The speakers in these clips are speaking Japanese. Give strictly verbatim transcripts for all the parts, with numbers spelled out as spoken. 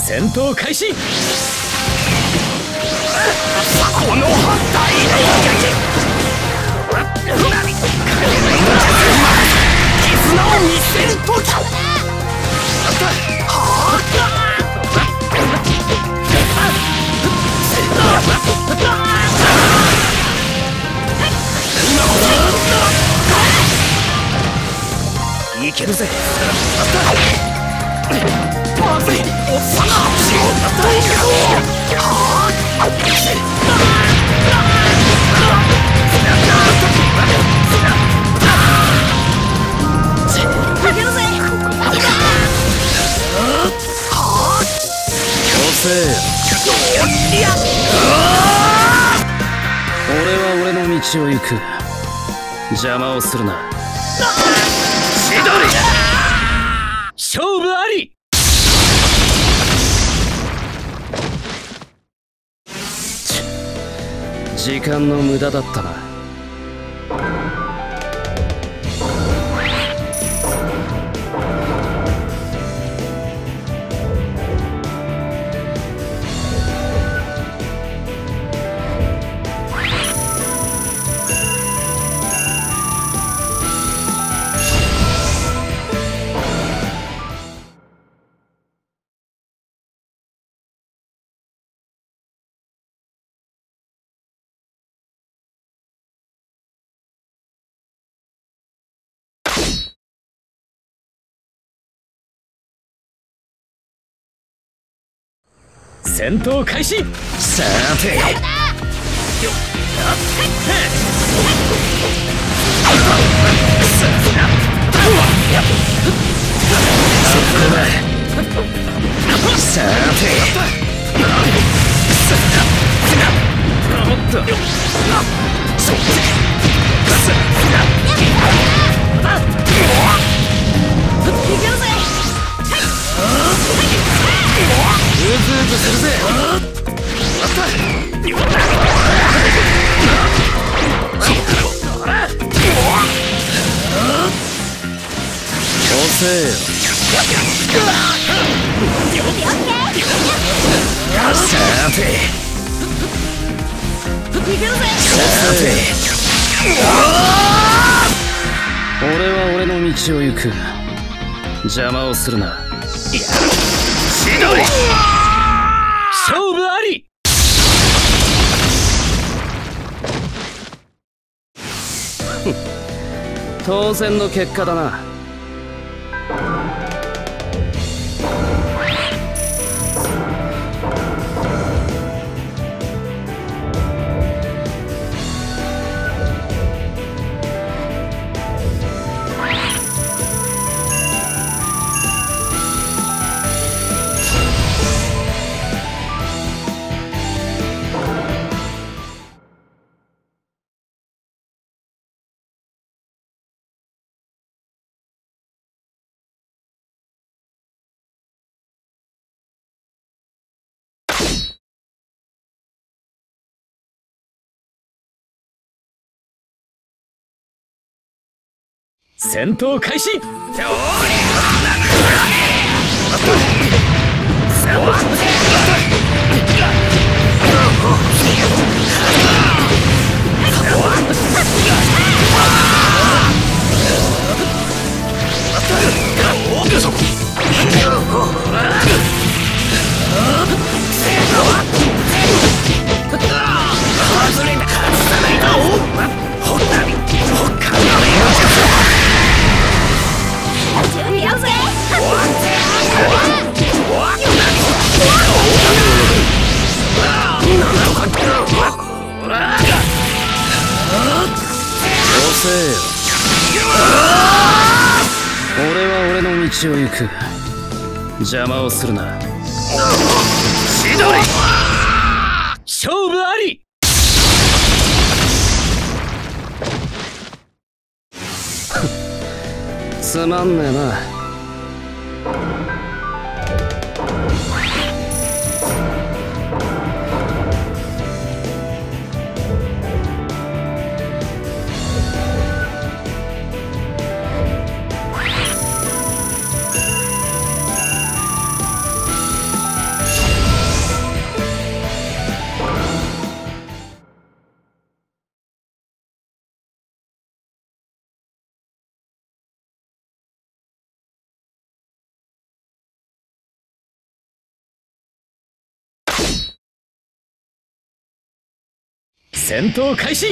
戦闘開始。 この反対絆を見せるとき。いけるぜ。まずい。おっさんが走る。 俺は俺の道を行く。邪魔をするな。千鳥、勝負あり。時間の無駄だったな。戦闘開始。さてよっさうずうずするぜ。遅えよ。さてさて俺は俺の道を行く。邪魔をするな。千鳥、勝負あり。当然の結果だな。戦闘開始。俺は俺の道を行く。邪魔をするな。千鳥、勝負あり。つまんねえな。 戦闘開始。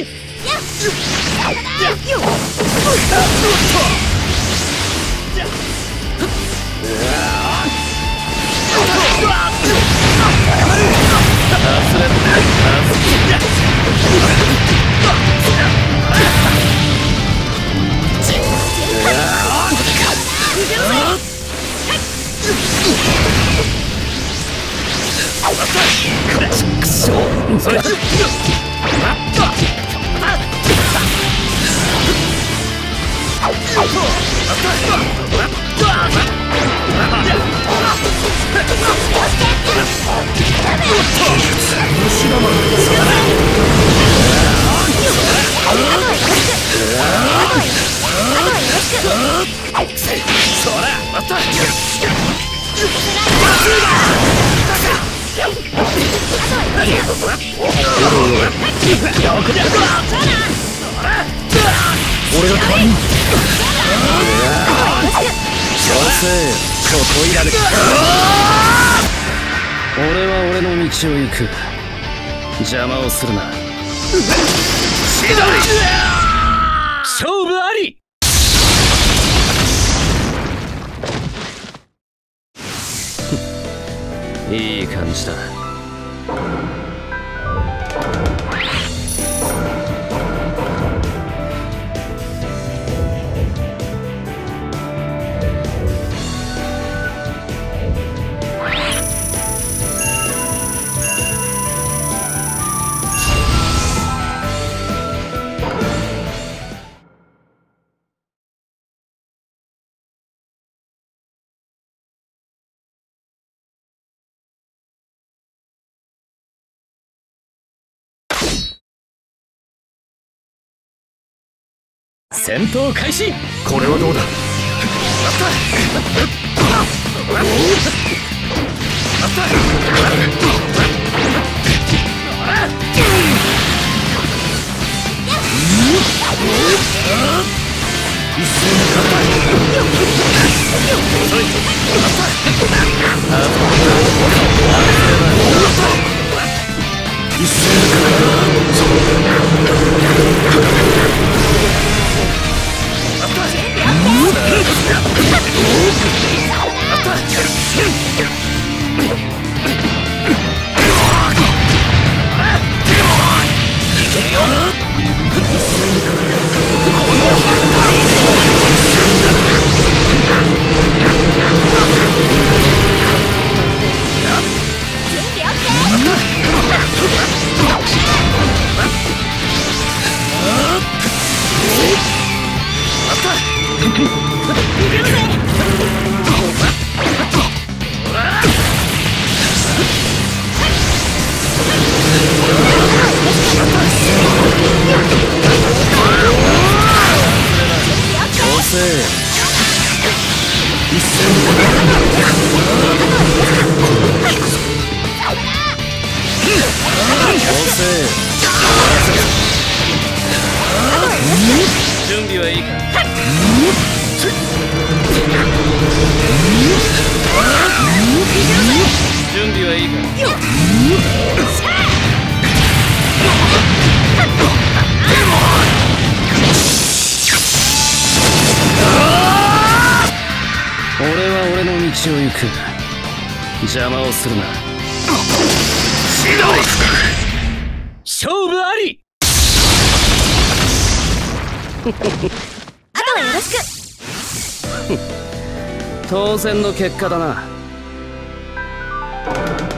俺が代わりに俺は俺の道を行く。邪魔をするな。千鳥勝負あり。いい感じだ。戦闘開始。これはどうだ。準備はいいか。準備はいいか。俺は俺の道を行く。邪魔をするな。千鳥勝負あり。あとはよろしく。当然の結果だな。